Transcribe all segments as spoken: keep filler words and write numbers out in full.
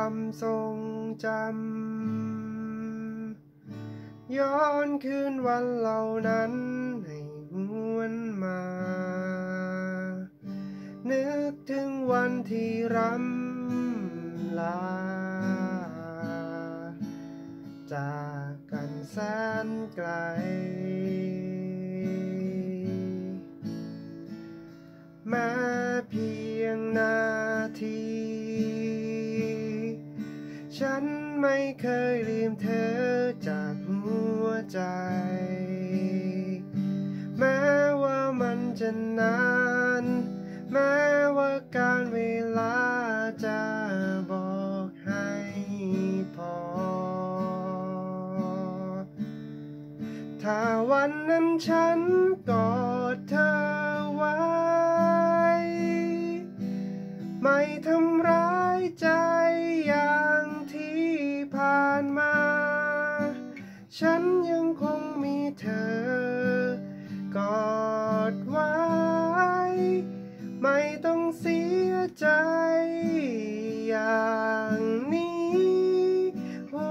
ความทรงจำย้อนคืนวันเหล่านั้นให้หวนมานึกถึงวันที่รำลาจากกันแสนไกลแม้เพียงนาทีฉันไม่เคยลืมเธอจากหัวใจแม้ว่ามันจะนานแม้ว่าการเวลาจะบอกให้พอถ้าวันนั้นฉันกอดเธอไว้ไม่ทำร้ายใจอย่างที่ผ่านมาฉันยังคงมีเธอกอดไว้ไม่ต้องเสียใจอย่างนี้โอ้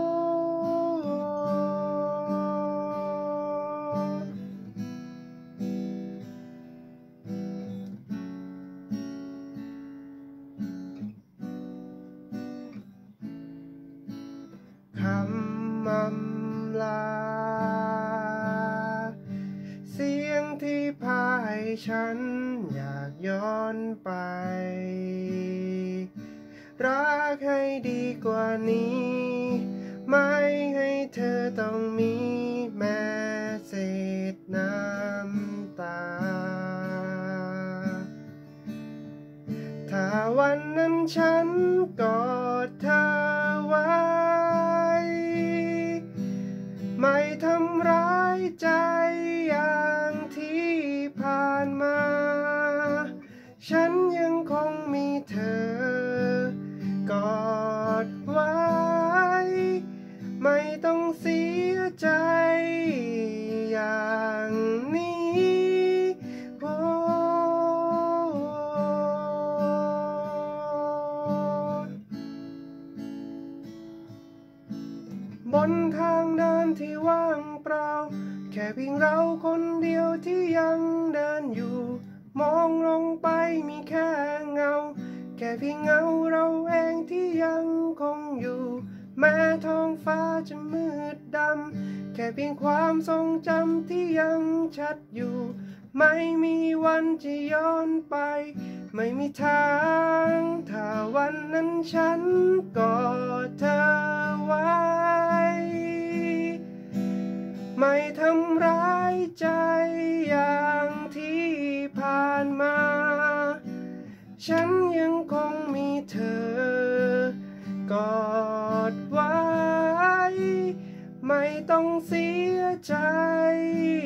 คำอำลาเสียงที่พาให้ฉันอยากย้อนไปรักให้ดีกว่านี้ไม่ให้เธอต้องมีแม้เศษน้ำตาถ้าวันนั้นฉันกอดเธอไว้ไม่ทำร้ายใจอย่างที่ผ่านมาฉันยังคงมีเธอกอดไว้ไม่ต้องเสียใจอย่างนี้โอ้บนทางเดินที่ว่างเปล่าแค่เพียงเราคนเดียวที่ยังเดินอยู่มองลงไปมีแค่เงาแค่เพียงเงาเราเองที่ยังคงอยู่แม้ท้องฟ้าจะมืดดำแค่เพียงความทรงจำที่ยังชัดอยู่ไม่มีวันจะย้อนไปไม่มีทางถ้าวันนั้นฉันกอดเธอไว้ไม่ทำร้ายใจอย่างที่ผ่านมาฉันยังคงมีเธอกอดไว้ไม่ต้องเสียใจ